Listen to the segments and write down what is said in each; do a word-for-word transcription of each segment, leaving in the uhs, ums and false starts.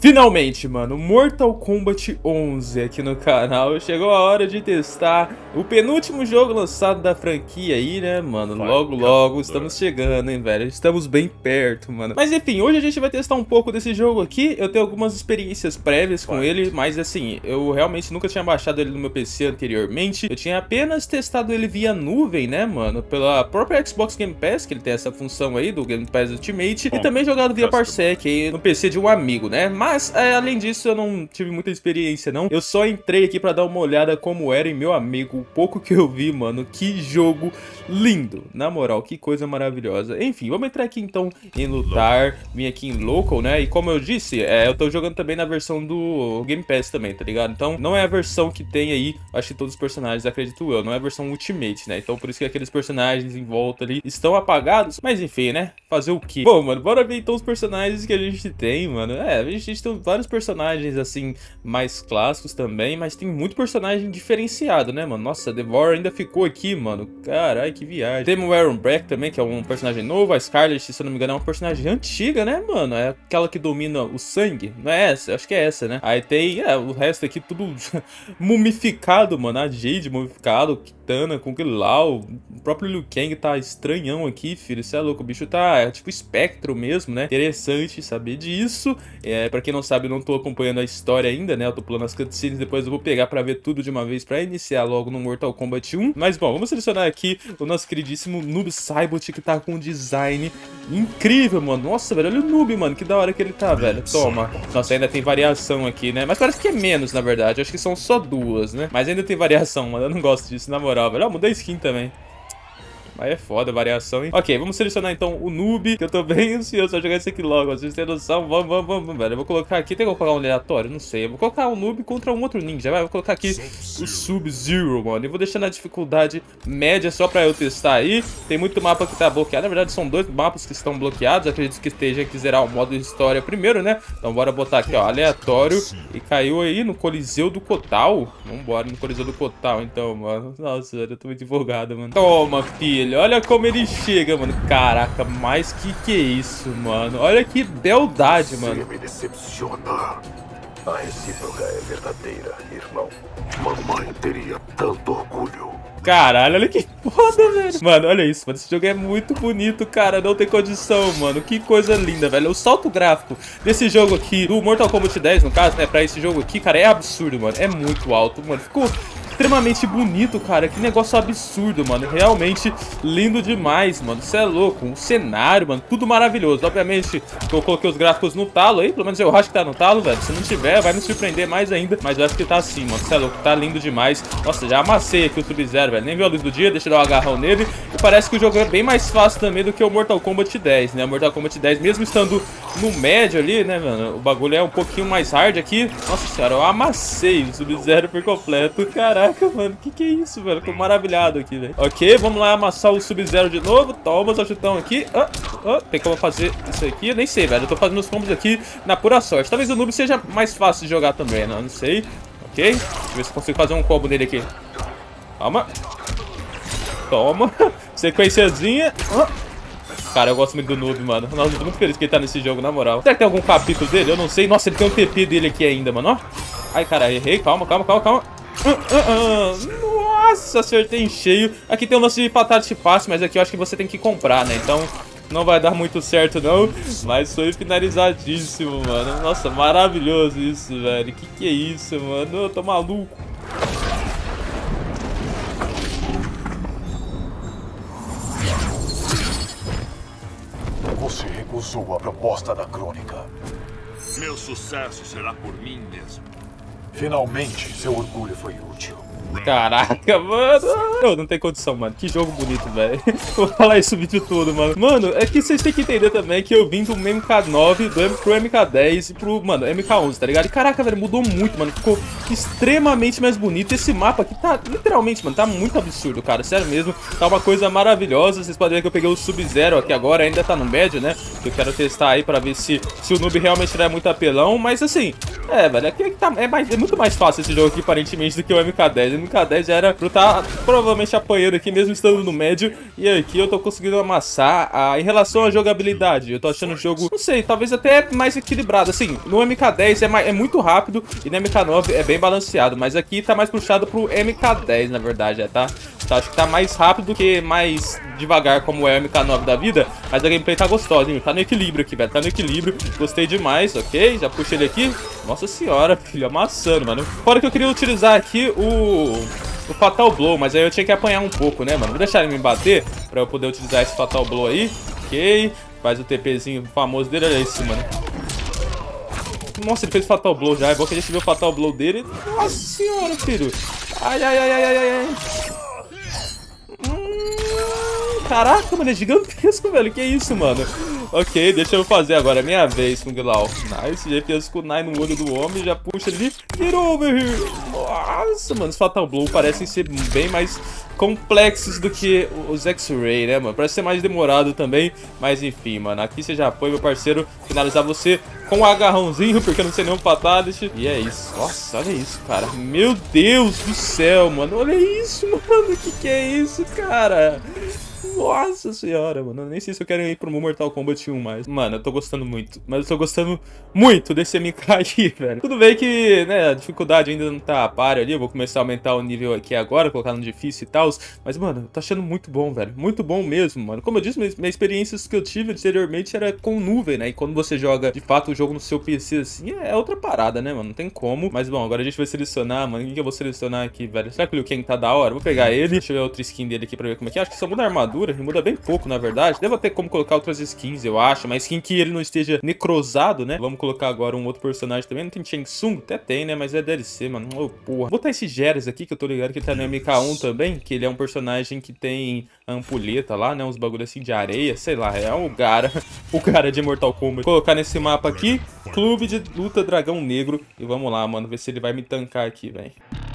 Finalmente, mano, Mortal Kombat onze aqui no canal. Chegou a hora de testar o penúltimo jogo lançado da franquia aí, né, mano? Logo, logo, estamos chegando, hein, velho? Estamos bem perto, mano. Mas enfim, hoje a gente vai testar um pouco desse jogo aqui. Eu tenho algumas experiências prévias com ele, mas assim, eu realmente nunca tinha baixado ele no meu P C anteriormente. Eu tinha apenas testado ele via nuvem, né, mano? Pela própria Xbox Game Pass, que ele tem essa função aí do Game Pass Ultimate. E também jogado via Parsec aí no P C de um amigo, né? Mas Mas, é, além disso, eu não tive muita experiência, não. Eu só entrei aqui pra dar uma olhada como era e, meu amigo, o pouco que eu vi, mano, que jogo lindo. Na moral, que coisa maravilhosa. Enfim, vamos entrar aqui, então, em lutar. Vim aqui em local, né? E como eu disse, é, eu tô jogando também na versão do Game Pass também, tá ligado? Então, não é a versão que tem aí, acho que todos os personagens, acredito eu. Não é a versão Ultimate, né? Então, por isso que aqueles personagens em volta ali estão apagados. Mas, enfim, né? Fazer o quê? Bom, mano, bora ver, então, os personagens que a gente tem, mano. É, a gente tem vários personagens, assim, mais clássicos também, mas tem muito personagem diferenciado, né, mano? Nossa, a Devour ainda ficou aqui, mano. Carai, que viagem. Tem o Aaron Breck também, que é um personagem novo. A Scarlet, se eu não me engano, é uma personagem antiga, né, mano? É aquela que domina o sangue. Não é essa? Acho que é essa, né? Aí tem, é, o resto aqui tudo mumificado, mano. A Jade mumificado, Kitana com aquele lá. O próprio Liu Kang tá estranhão aqui, filho. Isso é louco. O bicho tá, é, tipo, espectro mesmo, né? Interessante saber disso. É, pra quem não sabe, eu não tô acompanhando a história ainda, né? Eu tô pulando as cutscenes, depois eu vou pegar pra ver tudo de uma vez pra iniciar logo no Mortal Kombat um. Mas, bom, vamos selecionar aqui o nosso queridíssimo Noob Saibot, que tá com um design incrível, mano. Nossa, velho, olha o Noob, mano, que da hora que ele tá, velho. Toma. Nossa, ainda tem variação aqui, né? Mas parece que é menos, na verdade. Eu acho que são só duas, né? Mas ainda tem variação, mano. Eu não gosto disso, na moral, velho. Ó, mudei a skin também. Mas é foda a variação, hein? Ok, vamos selecionar então o noob, que eu tô bem ansioso pra jogar esse aqui logo. Vocês têm noção? Vamos, vamos, vamos, velho. Eu vou colocar aqui, tem que colocar um aleatório? Não sei. Eu vou colocar um noob contra um outro ninja, vai. Eu vou colocar aqui o Sub-Zero, mano. E vou deixar na dificuldade média só pra eu testar aí. Tem muito mapa que tá bloqueado. Na verdade, são dois mapas que estão bloqueados. Acredito que esteja que zerar o modo história primeiro, né? Então bora botar aqui, ó, aleatório. E caiu aí no Coliseu do Kotal. Vambora no Coliseu do Kotal, então, mano. Nossa, velho, eu tô muito empolgado, mano. Toma, filho. Olha como ele chega, mano. Caraca, mas que que é isso, mano? Olha que beldade, mano. Você me decepciona. A recíproca é verdadeira, irmão. Mamãe teria tanto orgulho. Caralho, olha que foda, velho. Mano, olha isso, mano. Esse jogo é muito bonito, cara. Não tem condição, mano. Que coisa linda, velho. O salto gráfico desse jogo aqui, do Mortal Kombat dez, no caso, né, pra esse jogo aqui, cara, é absurdo, mano. É muito alto, mano. Ficou extremamente bonito, cara. Que negócio absurdo, mano. Realmente lindo demais, mano. Você é louco. Um cenário, mano. Tudo maravilhoso. Obviamente, eu coloquei os gráficos no talo aí. Pelo menos eu acho que tá no talo, velho. Se não tiver, vai me surpreender mais ainda. Mas eu acho que tá assim, mano. Você é louco. Tá lindo demais. Nossa, já amassei aqui o Sub-Zero, velho. Nem viu a luz do dia. Deixa eu dar um agarrão nele. E parece que o jogo é bem mais fácil também do que o Mortal Kombat dez, né? O Mortal Kombat dez, mesmo estando no médio ali, né, mano? O bagulho é um pouquinho mais hard aqui. Nossa senhora, eu amassei o Sub-Zero por completo. Caraca. Caraca, mano, que que é isso, velho? Tô maravilhado aqui, velho. Ok, vamos lá amassar o Sub-Zero de novo. Toma, só chutão aqui. Ah, ah, tem como fazer isso aqui? Eu nem sei, velho. Eu tô fazendo os combos aqui na pura sorte. Talvez o noob seja mais fácil de jogar também, né? Não sei. Ok, deixa eu ver se eu consigo fazer um combo nele aqui. Calma. Toma. Sequenciazinha. Ah. Cara, eu gosto muito do noob, mano. Nossa, eu tô muito feliz que ele tá nesse jogo, na moral. Será que tem algum capítulo dele? Eu não sei. Nossa, ele tem um T P dele aqui ainda, mano. Ó. Ai, cara, errei. Calma, calma, calma, calma. Uh, uh, uh. Nossa, acertei em cheio. Aqui tem um lance de fatality fácil, mas aqui eu acho que você tem que comprar, né? Então não vai dar muito certo, não. Mas foi finalizadíssimo, mano. Nossa, maravilhoso isso, velho. Que que é isso, mano? Eu tô maluco. Você recusou a proposta da crônica. Meu sucesso será por mim mesmo. Finalmente, seu orgulho foi útil. Caraca, mano. Não, não tem condição, mano. Que jogo bonito, velho. Vou falar isso o vídeo todo, mano. Mano, é que vocês têm que entender também que eu vim do M K nove, do M pro M K dez e pro, mano, M K onze, tá ligado? E caraca, velho, mudou muito, mano. Ficou extremamente mais bonito. Esse mapa aqui tá, literalmente, mano, tá muito absurdo, cara. Sério mesmo. Tá uma coisa maravilhosa. Vocês podem ver que eu peguei o Sub-Zero aqui agora. Ainda tá no médio, né? Eu quero testar aí pra ver se, se o noob realmente tiver muito apelão. Mas, assim, É, velho, aqui tá, é, mais, é muito mais fácil esse jogo aqui, aparentemente, do que o M K dez. O M K dez já era pra eu estar provavelmente apanhando aqui, mesmo estando no médio. E aqui eu tô conseguindo amassar. Ah, em relação à jogabilidade, eu tô achando o jogo, não sei, talvez até mais equilibrado. Assim, no M K dez é, mais, é muito rápido e no M K nove é bem balanceado. Mas aqui tá mais puxado pro M K dez, na verdade, é, tá? Tá, acho que tá mais rápido do que mais devagar, como é o M K nove da vida. Mas a gameplay tá gostosa, hein? Tá no equilíbrio aqui, velho. Tá no equilíbrio. Gostei demais, ok? Já puxei ele aqui. Nossa senhora, filho, amassando, mano. Fora que eu queria utilizar aqui o... o Fatal Blow, mas aí eu tinha que apanhar um pouco, né, mano? Vou deixar ele me bater pra eu poder utilizar esse Fatal Blow aí. Ok. Faz o TPzinho famoso dele. Olha isso, mano. Nossa, ele fez o Fatal Blow já. É bom que a gente viu o Fatal Blow dele. Nossa senhora, filho. Ai, ai, ai, ai, ai, ai. Hum, caraca, mano, é gigantesco, velho. Que isso, mano? Ok, deixa eu fazer agora. É minha vez com o Glau. Nice, já fez com o Nine no olho do homem. Já puxa ele. Get over here. Nossa, mano, os Fatal Blow parecem ser bem mais complexos do que os X-Ray, né, mano? Parece ser mais demorado também. Mas enfim, mano. Aqui você já foi, meu parceiro. Finalizar você com um agarrãozinho, porque eu não sei nenhum fatality. E é isso. Nossa, olha isso, cara. Meu Deus do céu, mano. Olha isso, mano. Que que é isso, cara? Nossa senhora, mano. Eu nem sei se eu quero ir pro Mortal Kombat um mais. Mano, eu tô gostando muito. Mas eu tô gostando muito desse M K aí, velho. Tudo bem que, né, a dificuldade ainda não tá a par ali. Eu vou começar a aumentar o nível aqui agora, colocar no difícil e tal. Mas, mano, eu tô achando muito bom, velho. Muito bom mesmo, mano. Como eu disse, minhas, minhas experiências que eu tive anteriormente era com nuvem, né? E quando você joga, de fato, o jogo no seu P C, assim, é outra parada, né, mano? Não tem como. Mas, bom, agora a gente vai selecionar, mano. Quem que eu vou selecionar aqui, velho? Será que o Liu Kang tá da hora? Vou pegar ele. Deixa eu ver outra skin dele aqui pra ver como é que é. Acho que só muda a armadura. Ele muda bem pouco, na verdade. Deve ter como colocar outras skins, eu acho. Mas skin que ele não esteja necrosado, né? Vamos colocar agora um outro personagem também. Não tem Shang Tsung? Até tem, né? Mas é D L C, mano. Oh, porra. Vou botar esse Geras aqui, que eu tô ligado que ele tá no M K um também. Que ele é um personagem que tem ampulheta lá, né? Uns bagulho assim de areia. Sei lá, é o cara. O cara de Mortal Kombat. Vou colocar nesse mapa aqui. Clube de Luta Dragão Negro. E vamos lá, mano. Ver se ele vai me tancar aqui, velho.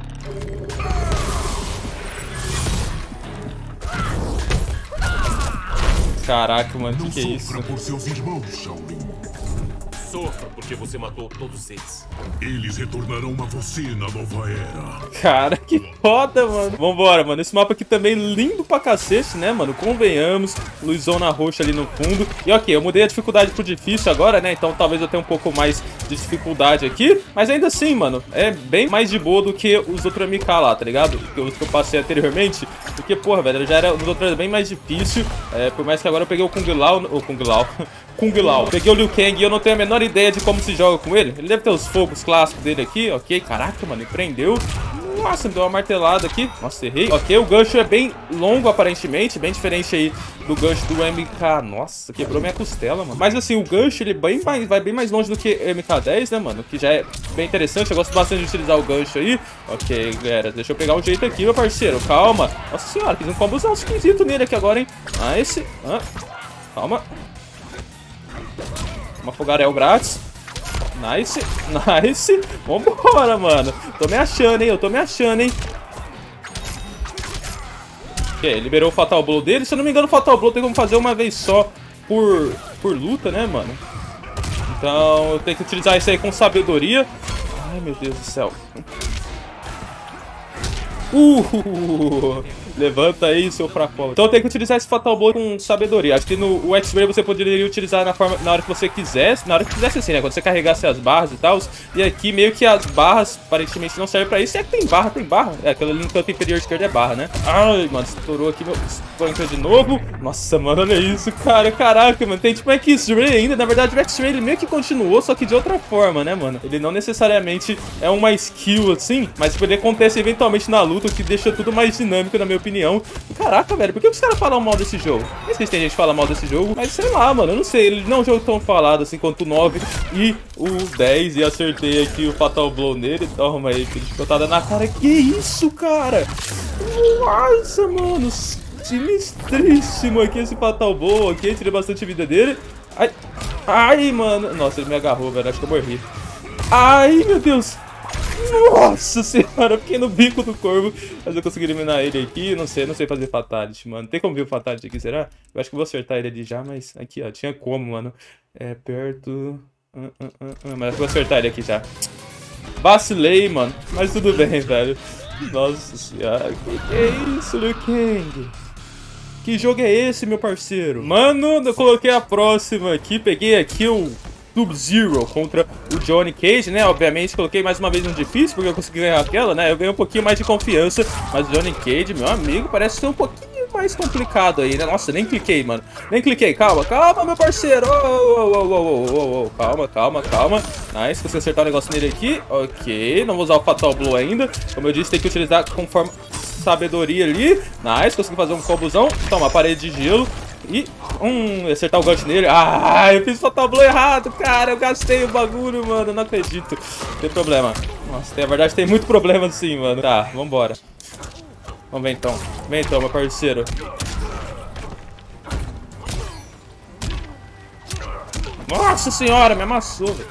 Caraca, mano, que que é isso? Por seus irmãos, Shaolin. Sofra porque você matou todos eles. Eles retornarão a você na nova era. Cara, que foda, mano. Vambora, mano. Esse mapa aqui também lindo pra cacete, né, mano? Convenhamos. Luzona roxa ali no fundo. E ok, eu mudei a dificuldade pro difícil agora, né? Então talvez eu tenha um pouco mais de dificuldade aqui. Mas ainda assim, mano, é bem mais de boa do que os outros M K lá, tá ligado? Os que eu passei anteriormente. Porque, porra, velho, já era, os outros era bem mais difícil. É, por mais que agora eu peguei o Kung Lao. O Kung Lao. Kung Lao. Peguei o Liu Kang e eu não tenho a menor ideia de como se joga com ele. Ele deve ter os fogos clássicos dele aqui, ok. Caraca, mano, ele prendeu. Nossa, me deu uma martelada aqui. Nossa, errei. Ok, o gancho é bem longo, aparentemente. Bem diferente aí do gancho do M K. Nossa, quebrou minha costela, mano. Mas assim, o gancho, ele bem mais, vai bem mais longe do que M K dez, né, mano? Que já é bem interessante. Eu gosto bastante de utilizar o gancho aí. Ok, galera, deixa eu pegar um jeito aqui, meu parceiro. Calma. Nossa senhora, fiz um combozão esquisito nele aqui agora, hein. Ah, esse... Ah, calma. Uma fogaréu grátis. Nice, nice. Vambora, mano. Tô me achando, hein? Eu tô me achando, hein? Ok, liberou o Fatal Blow dele. Se eu não me engano, o Fatal Blow tem como fazer uma vez só por, por luta, né, mano? Então eu tenho que utilizar isso aí com sabedoria. Ai, meu Deus do céu. Uh, levanta aí, seu fracola. Então eu tenho que utilizar esse Fatal Blow com sabedoria. Acho que no X-Ray você poderia utilizar na, forma, na hora que você quisesse. Na hora que quisesse assim, né? Quando você carregasse as barras e tal. E aqui meio que as barras aparentemente não servem pra isso. E é que tem barra, tem barra. É, aquela ali no canto inferior esquerdo é barra, né? Ai, mano, estourou aqui meu flanco de novo. Nossa, mano, olha isso, cara. Caraca, mano. Tem tipo X-Ray ainda. Na verdade, o X-Ray ele meio que continuou, só que de outra forma, né, mano? Ele não necessariamente é uma skill assim, mas ele acontece eventualmente na luta, o que deixa tudo mais dinâmico, na minha opinião. Caraca, velho, por que os caras falam mal desse jogo? Não sei se tem gente que fala mal desse jogo, mas sei lá, mano, eu não sei. Ele não é um jogo tão falado assim quanto o nove e o dez. E acertei aqui o Fatal Blow nele. Toma aí, que disputada na cara. Que isso, cara? Nossa, mano, sinistríssimo aqui esse Fatal Blow, ok? Tirei bastante vida dele. Ai, ai, mano. Nossa, ele me agarrou, velho, acho que eu morri. Ai, meu Deus. Nossa senhora, eu fiquei no bico do corvo. Mas eu consegui eliminar ele aqui. Não sei, não sei fazer fatality, mano. Tem como ver o fatality aqui, será? Eu acho que eu vou acertar ele ali já, mas aqui, ó, tinha como, mano. É perto... Uh, uh, uh, uh. Mas eu vou acertar ele aqui já. Vacilei, mano. Mas tudo bem, velho. Nossa senhora. Que que é isso, Liu Kang? Que jogo é esse, meu parceiro? Mano, eu coloquei a próxima aqui. Peguei aqui o Sub-Zero contra o Johnny Cage, né? Obviamente coloquei mais uma vez um difícil, porque eu consegui ganhar aquela, né? Eu ganhei um pouquinho mais de confiança. Mas o Johnny Cage, meu amigo, parece ser um pouquinho mais complicado aí, né? Nossa, nem cliquei, mano. Nem cliquei. Calma, calma, meu parceiro. Oh, oh, oh, oh, oh, oh. Calma, calma, calma. Nice, consegui acertar o negócio nele aqui. Ok, não vou usar o Fatal Blow ainda. Como eu disse, tem que utilizar conforme sabedoria ali. Nice, consegui fazer um combozão. Toma, parede de gelo. E, hum, acertar o gancho nele. Ah, eu fiz o Fatal Blow errado, cara. Eu gastei o bagulho, mano. Eu não acredito. Tem problema. Nossa, tem, na verdade tem muito problema sim, mano. Tá, vambora. Vamos ver então. Vem então, meu parceiro. Nossa senhora, me amassou, velho.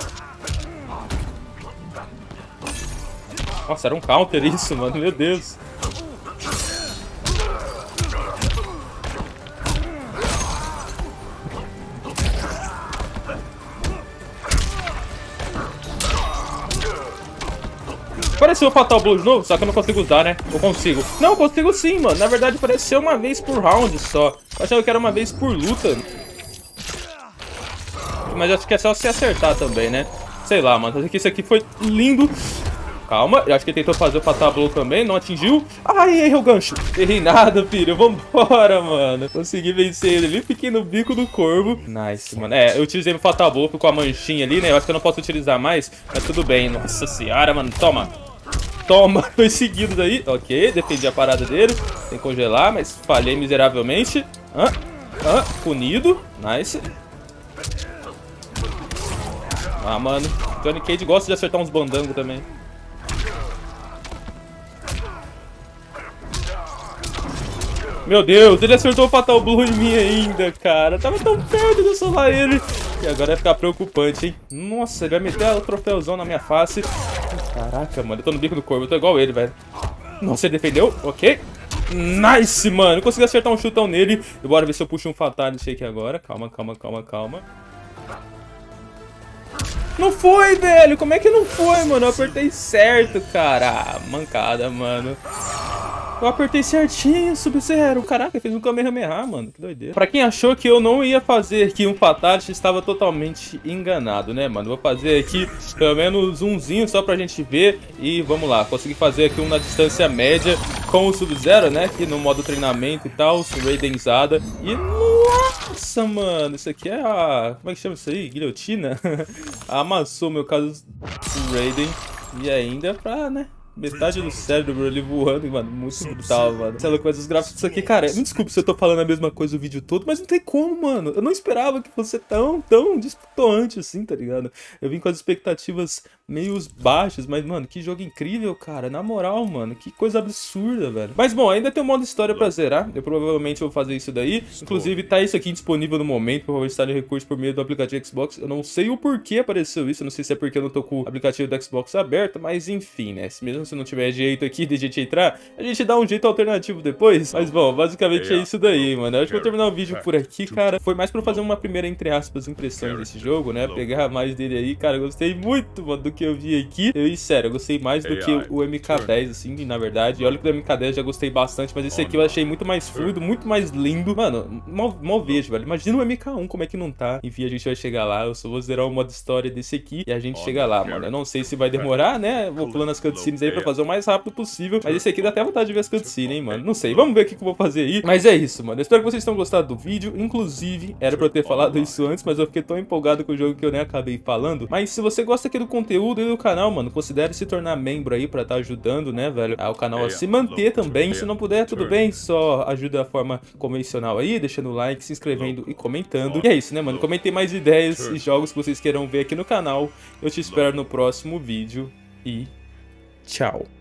Nossa, era um counter isso, mano. Meu Deus. Pareceu o Fatal Blow de novo, só que eu não consigo usar, né? Eu consigo. Não, eu consigo sim, mano. Na verdade, parece ser uma vez por round só. Eu achava que era uma vez por luta. Mas acho que é só se acertar também, né? Sei lá, mano. Acho que isso aqui foi lindo. Calma, eu acho que ele tentou fazer o Fatal Blow também, não atingiu. Ai, errei o gancho. Errei nada, filho. Vambora, mano. Consegui vencer ele ali, fiquei no bico do corvo. Nice, mano. É, eu utilizei o Fatal Blow com a manchinha ali, né? Eu acho que eu não posso utilizar mais, mas tudo bem. Nossa senhora, mano. Toma. Toma, foi seguido daí. Ok, defendi a parada dele. Tem que congelar, mas falhei miseravelmente. Ah, ah, punido. Nice. Ah, mano. Johnny Cage gosta de acertar uns bandangos também. Meu Deus, ele acertou o Fatal Blow em mim ainda, cara. Tava tão perto de eu solar ele. E agora vai ficar preocupante, hein? Nossa, ele vai meter o troféuzão na minha face. Caraca, mano, eu tô no bico do corvo, eu tô igual ele, velho. Nossa, ele defendeu, ok. Nice, mano, eu consegui acertar um chutão nele. E bora ver se eu puxo um Fatality aqui agora. Calma, calma, calma, calma. Não foi, velho, como é que não foi, mano? Eu apertei certo, cara. Ah, mancada, mano. Eu apertei certinho, Sub-Zero. Caraca, fez um Kamehameha, mano. Que doideira. Pra quem achou que eu não ia fazer aqui um Fatality, estava totalmente enganado, né, mano? Vou fazer aqui pelo menos umzinho só pra gente ver. E vamos lá, consegui fazer aqui um na distância média com o Sub-Zero, né? Aqui no modo treinamento e tal, Raidenzada. E nossa, mano, isso aqui é a... como é que chama isso aí? Guilhotina? Amassou meu caso Raiden. E ainda pra, né? Metade do cérebro ali voando, mano, muito brutal, mano. Essa loucura dos gráficos disso aqui, cara, me desculpe se eu tô falando a mesma coisa o vídeo todo, mas não tem como, mano. Eu não esperava que fosse tão, tão destoante assim, tá ligado? Eu vim com as expectativas meio baixas, mas, mano, que jogo incrível, cara. Na moral, mano, que coisa absurda, velho. Mas, bom, ainda tem um modo história pra zerar. Eu provavelmente vou fazer isso daí. Inclusive, tá isso aqui disponível no momento, provavelmente está em recurso por meio do aplicativo Xbox. Eu não sei o porquê apareceu isso, eu não sei se é porque eu não tô com o aplicativo do Xbox aberto, mas enfim, né? Mesmo se não tiver jeito aqui de a gente entrar, a gente dá um jeito alternativo depois. Mas bom, basicamente é isso daí, mano. Eu acho que vou terminar o vídeo por aqui, cara. Foi mais pra fazer uma primeira, entre aspas, impressão desse jogo, né? Pegar mais dele aí, cara. Eu gostei muito, mano, do que eu vi aqui. Eu, e sério, eu gostei mais do que o M K dez, assim, na verdade. E olha que do M K dez eu já gostei bastante, mas esse aqui eu achei muito mais fluido, muito mais lindo. Mano, mal, mal vejo, velho. Imagina o M K um, como é que não tá. Enfim, a gente vai chegar lá. Eu só vou zerar o modo história desse aqui e a gente chega lá, mano. Eu não sei se vai demorar, né? Vou pulando as cutscenes aí pra fazer o mais rápido possível. Mas esse aqui dá até vontade de ver as cutscenes, hein, mano. Não sei, vamos ver o que, que eu vou fazer aí. Mas é isso, mano. Eu espero que vocês tenham gostado do vídeo. Inclusive, era pra eu ter falado isso antes, mas eu fiquei tão empolgado com o jogo que eu nem acabei falando. Mas se você gosta aqui do conteúdo e do canal, mano, considere se tornar membro aí pra estar tá ajudando, né, velho, ao canal a se manter também. Se não puder, tudo bem, só ajuda da forma convencional aí, deixando o like, se inscrevendo e comentando. E é isso, né, mano. Comentem mais ideias e jogos que vocês queiram ver aqui no canal. Eu te espero no próximo vídeo e tchau.